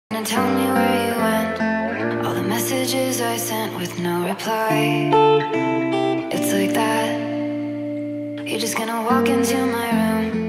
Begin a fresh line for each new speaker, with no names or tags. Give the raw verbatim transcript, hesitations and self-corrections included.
And tell me where you went. All the messages I sent with no reply. It's like that. You're just gonna walk into my room